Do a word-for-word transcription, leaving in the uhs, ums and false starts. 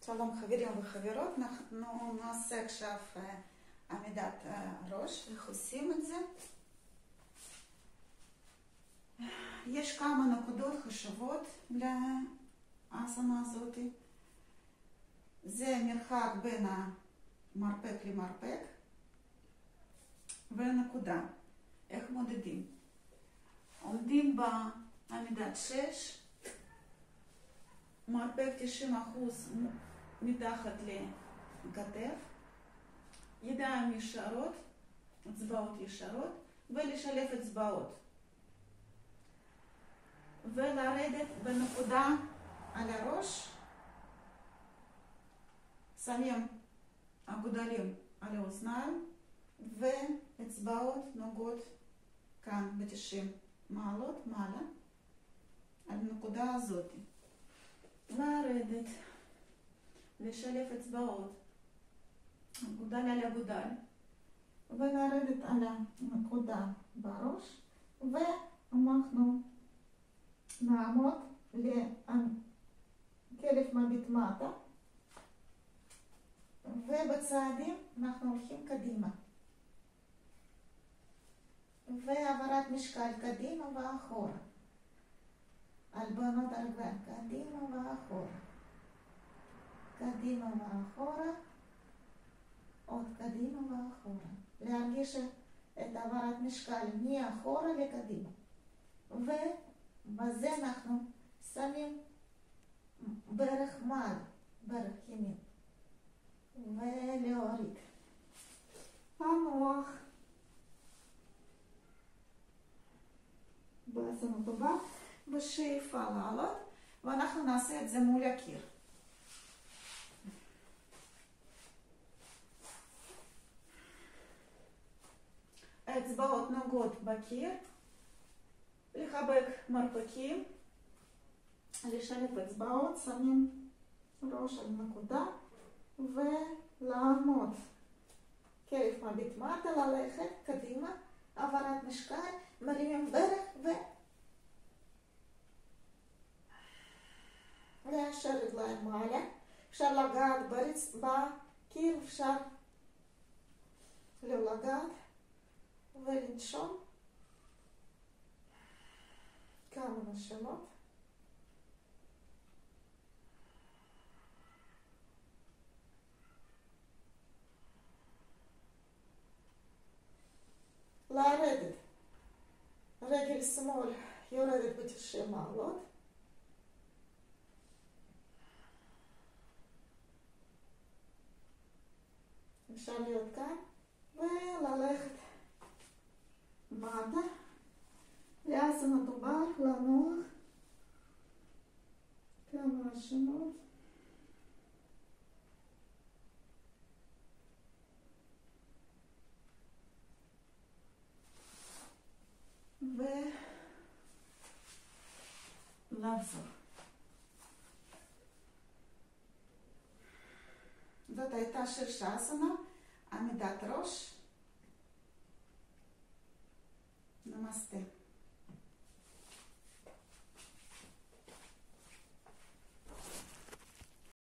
שלום חברים וחברות, אנחנו נעשה עכשיו עמידת ראש. איך עושים את זה? יש כמה נקודות חשובות לאסנה הזאת. זה מרחק בין המרפק למרפק ונקודה. איך מודדים? עומדים בעמידת שש, מרפק תשעים אחוז מתחת לכתף, ידיים ישרות, אצבעות ישרות, ולשלב אצבעות. ולרדת בנקודה על הראש, שמים אגודלים על האוזניים, ואצבעות נוגעות כאן ב-תשעים מעלות מעלה, על הנקודה הזאת. לרדת, לשלב אצבעות, אגודל על אגודל, ולרדת על הנקודה בראש, ואנחנו נעמוד לכלב מביט מטה, ובצעדים אנחנו הולכים קדימה, והעברת משקל קדימה ואחורה, הלבנות הרגליים קדימה ואחורה, קדימה ואחורה, עוד קדימה ואחורה, להרגיש את העברת משקל מאחורה לקדימה, ובזה אנחנו שמים ברך מעל, ברך ימין, ולהוריד, המוח באסנה הבאה, בשאיפה לעלות, ואנחנו נעשה את זה מול הקיר. האצבעות נוגעות בקיר, לחבק מרפקים, לשלב אצבעות, שמים ראש על נקודה, ולעמוד. כלב מביט מטה, ללכת קדימה, העברת משקל, מרימים ברך ו... להשאיר רגליים מעלה, אפשר לגעת בקיר, אפשר לא לגעת ולנשום כמה נשימות. לרדת, רגל שמאל יורדת ב-תשעים מעלות, אפשר להיות כאן וללכת מטה לאסנה דובר, לנוח כמה נשימות. ולחזור. זאת הייתה שירשאסנה, עמידת ראש. נמסטה.